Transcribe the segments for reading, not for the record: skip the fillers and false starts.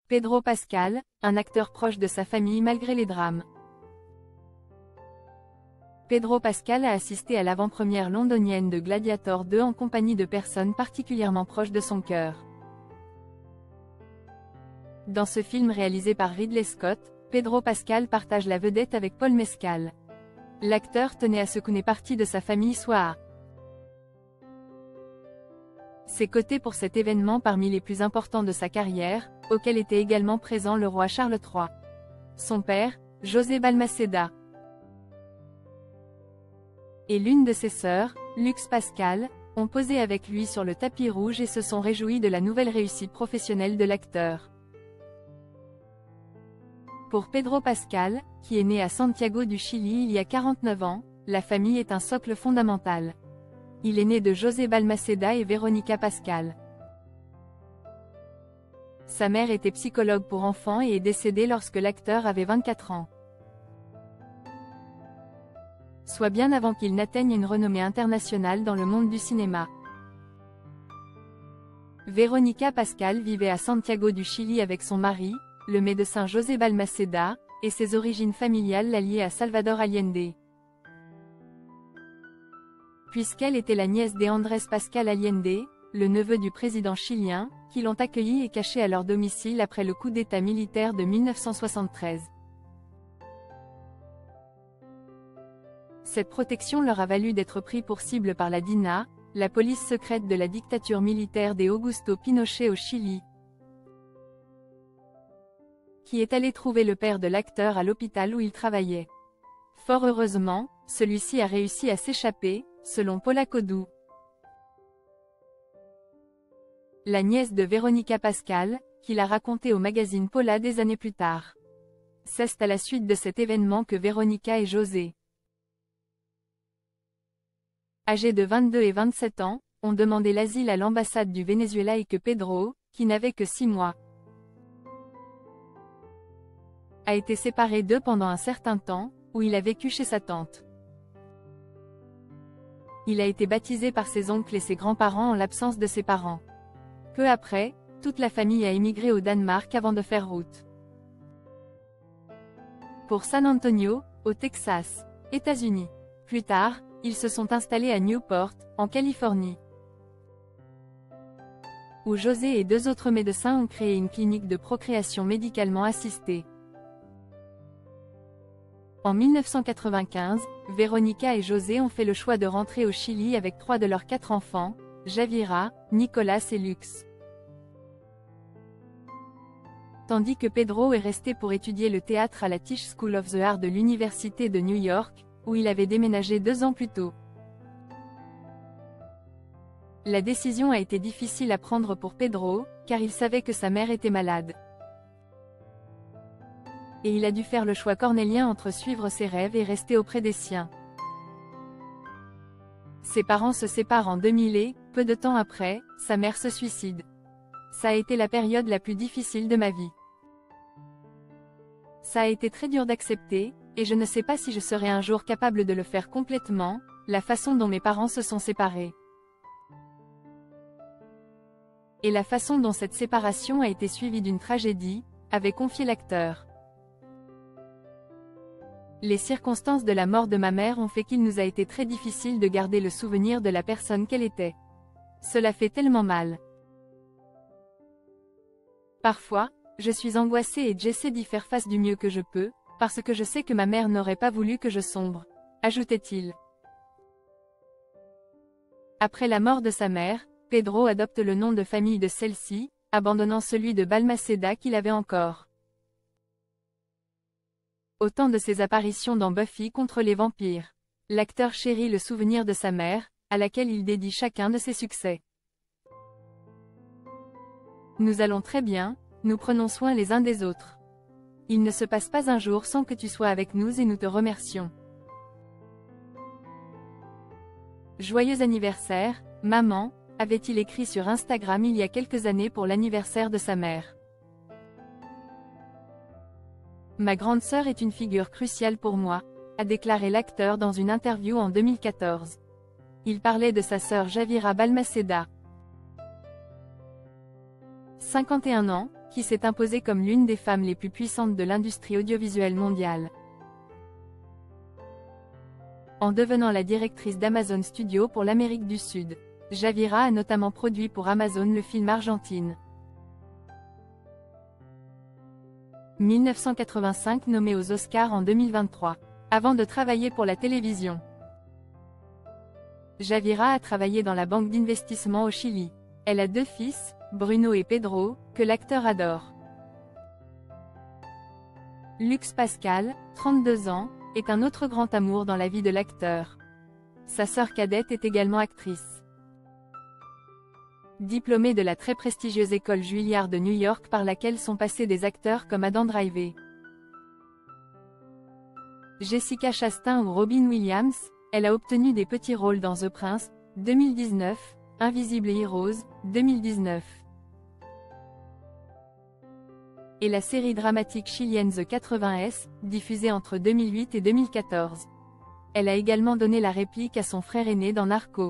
Pedro Pascal, un acteur proche de sa famille malgré les drames. Pedro Pascal a assisté à l'avant-première londonienne de Gladiator 2 en compagnie de personnes particulièrement proches de son cœur. Dans ce film réalisé par Ridley Scott, Pedro Pascal partage la vedette avec Paul Mescal. L'acteur tenait à ce qu'une partie de sa famille soit à ses côtés pour cet événement parmi les plus importants de sa carrière, auquel était également présent le roi Charles III. Son père, José Balmaceda, et l'une de ses sœurs, Lux Pascal, ont posé avec lui sur le tapis rouge et se sont réjouis de la nouvelle réussite professionnelle de l'acteur. Pour Pedro Pascal, qui est né à Santiago du Chili il y a 49 ans, la famille est un socle fondamental. Il est né de José Balmaceda et Verónica Pascal. Sa mère était psychologue pour enfants et est décédée lorsque l'acteur avait 24 ans. Soit bien avant qu'il n'atteigne une renommée internationale dans le monde du cinéma. Verónica Pascal vivait à Santiago du Chili avec son mari, le médecin José Balmaceda, et ses origines familiales la liaient à Salvador Allende. Puisqu'elle était la nièce d'Andrés Pascal Allende, le neveu du président chilien, qui l'ont accueillie et cachée à leur domicile après le coup d'État militaire de 1973. Cette protection leur a valu d'être pris pour cible par la DINA, la police secrète de la dictature militaire d'Augusto Pinochet au Chili, qui est allé trouver le père de l'acteur à l'hôpital où il travaillait. Fort heureusement, celui-ci a réussi à s'échapper, selon Paula Codú, la nièce de Verónica Pascal, qui l'a raconté au magazine Paula des années plus tard. C'est à la suite de cet événement que Verónica et José, âgés de 22 et 27 ans, ont demandé l'asile à l'ambassade du Venezuela et que Pedro, qui n'avait que 6 mois, a été séparé d'eux pendant un certain temps, où il a vécu chez sa tante. Il a été baptisé par ses oncles et ses grands-parents en l'absence de ses parents. Peu après, toute la famille a émigré au Danemark avant de faire route pour San Antonio, au Texas, États-Unis. Plus tard, ils se sont installés à Newport, en Californie, où José et 2 autres médecins ont créé une clinique de procréation médicalement assistée. En 1995, Verónica et José ont fait le choix de rentrer au Chili avec 3 de leurs 4 enfants, Javira, Nicolas et Lux. Tandis que Pedro est resté pour étudier le théâtre à la Tisch School of the Art de l'Université de New York, où il avait déménagé 2 ans plus tôt. La décision a été difficile à prendre pour Pedro, car il savait que sa mère était malade. Et il a dû faire le choix cornélien entre suivre ses rêves et rester auprès des siens. Ses parents se séparent en 2000 et, peu de temps après, sa mère se suicide. Ça a été la période la plus difficile de ma vie. Ça a été très dur d'accepter, et je ne sais pas si je serai un jour capable de le faire complètement, la façon dont mes parents se sont séparés. Et la façon dont cette séparation a été suivie d'une tragédie, avait confié l'acteur. Les circonstances de la mort de ma mère ont fait qu'il nous a été très difficile de garder le souvenir de la personne qu'elle était. Cela fait tellement mal. Parfois, je suis angoissée et j'essaie d'y faire face du mieux que je peux, parce que je sais que ma mère n'aurait pas voulu que je sombre, ajoutait-il. Après la mort de sa mère, Pedro adopte le nom de famille de celle-ci, abandonnant celui de Balmaceda qu'il avait encore. Au temps de ses apparitions dans Buffy contre les vampires, l'acteur chérit le souvenir de sa mère, à laquelle il dédie chacun de ses succès. Nous allons très bien, nous prenons soin les uns des autres. Il ne se passe pas un jour sans que tu sois avec nous et nous te remercions. Joyeux anniversaire, maman, avait-il écrit sur Instagram il y a quelques années pour l'anniversaire de sa mère. Ma grande sœur est une figure cruciale pour moi, a déclaré l'acteur dans une interview en 2014. Il parlait de sa sœur Javira Balmaceda. 51 ans, qui s'est imposée comme l'une des femmes les plus puissantes de l'industrie audiovisuelle mondiale. En devenant la directrice d'Amazon Studios pour l'Amérique du Sud, Javiera a notamment produit pour Amazon le film Argentine. 1985 nommée aux Oscars en 2023. Avant de travailler pour la télévision, Javiera a travaillé dans la banque d'investissement au Chili. Elle a 2 fils, Bruno et Pedro, que l'acteur adore. Lux Pascal, 32 ans, est un autre grand amour dans la vie de l'acteur. Sa sœur cadette est également actrice. Diplômée de la très prestigieuse école Juilliard de New York par laquelle sont passés des acteurs comme Adam Driver, Jessica Chastain ou Robin Williams, elle a obtenu des petits rôles dans The Prince, 2019, Invisible Heroes, 2019. Et la série dramatique chilienne The 80s, diffusée entre 2008 et 2014. Elle a également donné la réplique à son frère aîné dans Narco.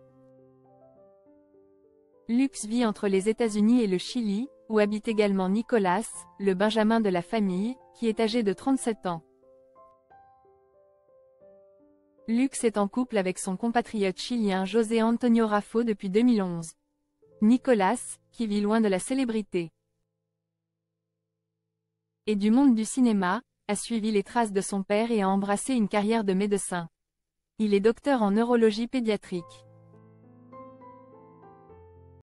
Lux vit entre les États-Unis et le Chili, où habite également Nicolas, le benjamin de la famille, qui est âgé de 37 ans. Lux est en couple avec son compatriote chilien José Antonio Raffo depuis 2011. Nicolas, qui vit loin de la célébrité et du monde du cinéma, a suivi les traces de son père et a embrassé une carrière de médecin. Il est docteur en neurologie pédiatrique.